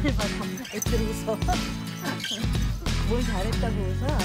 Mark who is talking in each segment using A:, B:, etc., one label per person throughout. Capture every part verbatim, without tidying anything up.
A: 봐, 애들 웃어. 뭘 잘했다고 웃어.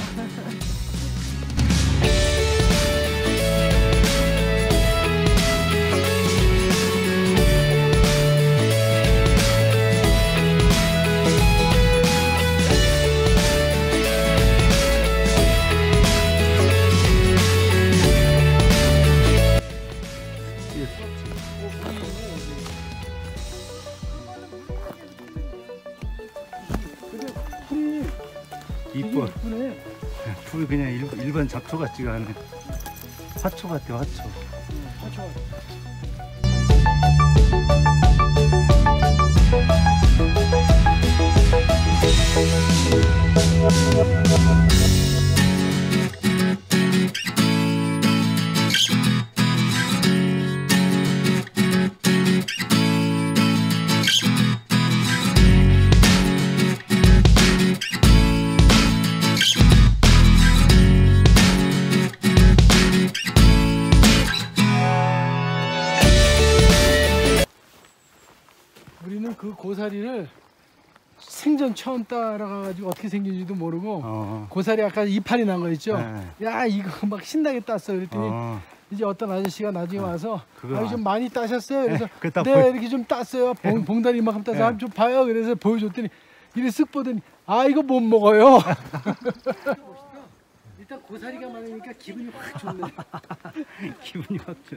B: 이뻐. 풀이 그냥 일, 일반 잡초 같지가 않네. 화초 같아, 화초.
C: 응, 화초 같아. 우리는 그 고사리를 생전 처음 따라가가지고 어떻게 생긴지도 모르고 어. 고사리 아까 이파리 난 거 있죠? 네. 야 이거 막 신나게 땄어. 그랬더니 어. 이제 어떤 아저씨가 나중에 와서 아, 좀 많이 따셨어요? 그래서 네, 네 이렇게 좀 땄어요. 봉, 봉다리 이만큼 따서 한번 좀 봐요. 그래서 보여줬더니 이래 쓱 보더니 아 이거 못 먹어요. 일단 고사리가 많으니까 기분이 확 좋네.
B: 기분이 확 좋.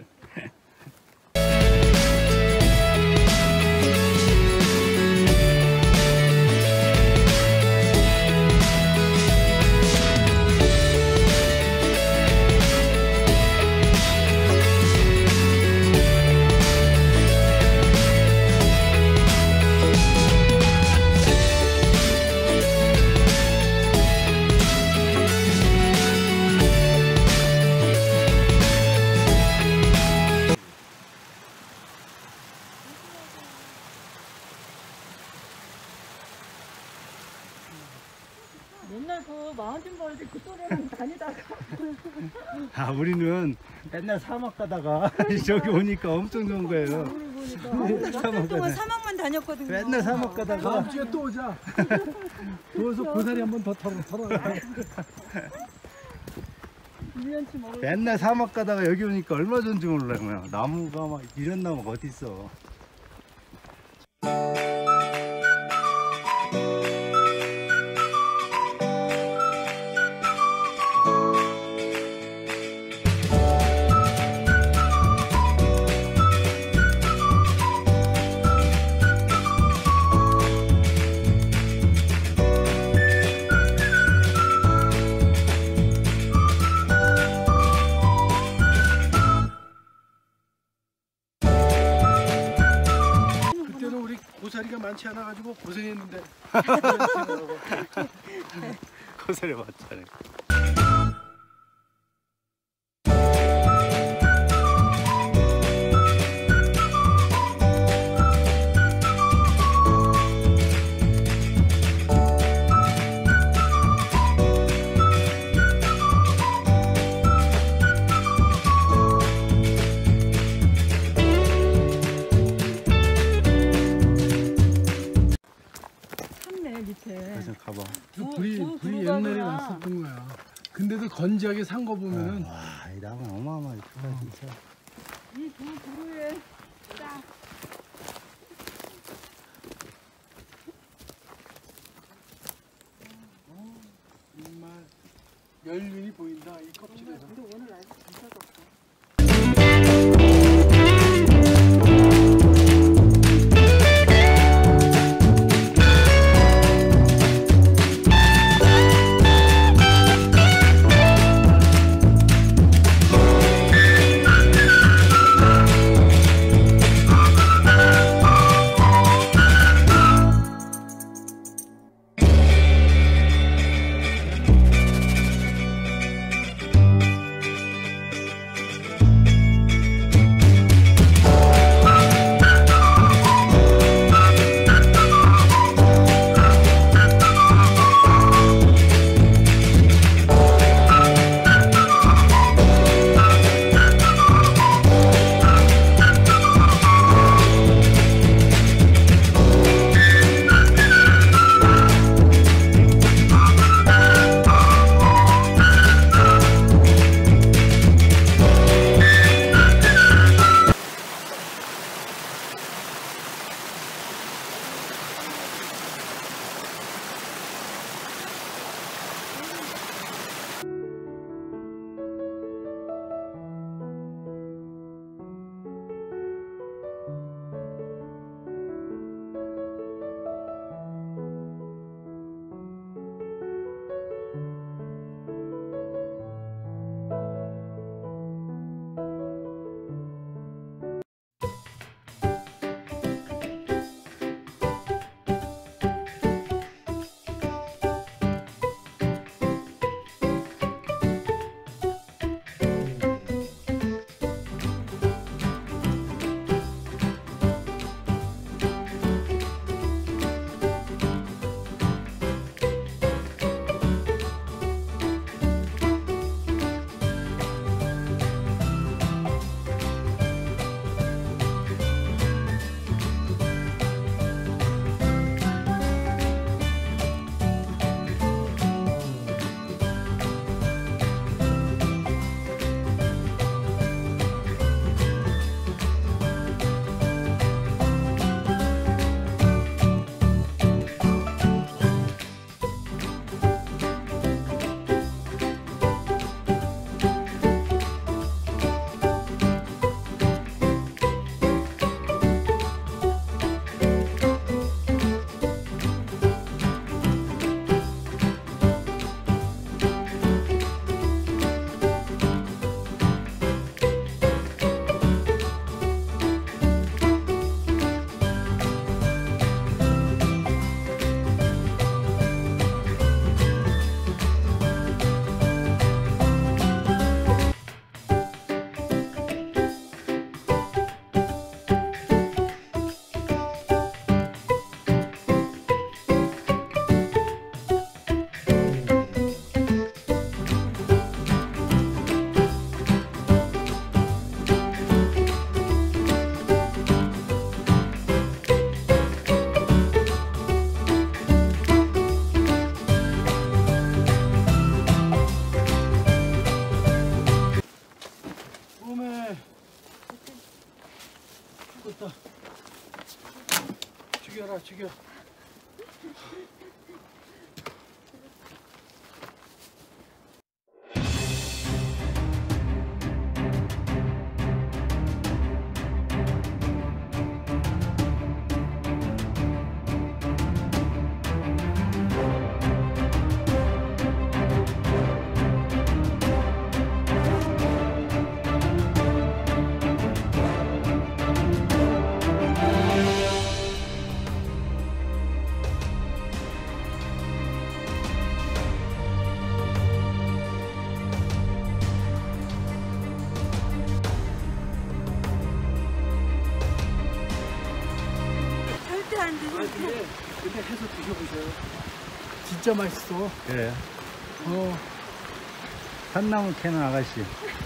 A: 맨날 그 마흔 벌지 그 또래랑 다니다가
B: 아 우리는 맨날 사막 가다가 저기 오니까 엄청 좋은 거예요.
A: 몇 동안 사막만 다녔거든요.
B: 맨날 사막 가다가
C: 다음 주에 또 오자. 더워서 고사리 한번 더 털어 털어.
B: 맨날 사막 가다가 여기 오니까 얼마 좋은지 몰라요. 나무가 막 이런 나무가 어디 있어.
C: 고사리가 많지 않아 가지고 고생했는데.
B: 고사리 많잖아요.
A: 밑에.
B: 그래서 가봐.
C: 그 불이 불이 옛날에 났었던 거야. 근데도 건지하게 산 거 보면은
B: 와, 이 나무 어마어마하게 크다 어. 진짜.
A: 이 두 그루에 딱.
C: 어, 정말 연륜이 보인다 이 껍질에서.
A: 근데 오늘 날씨 진짜 덥다.
C: 죽여. 근데, 근데 해서 드셔보세요. 진짜 맛있어.
B: 그래요?
C: 어.
B: 산나무 캐는 아가씨.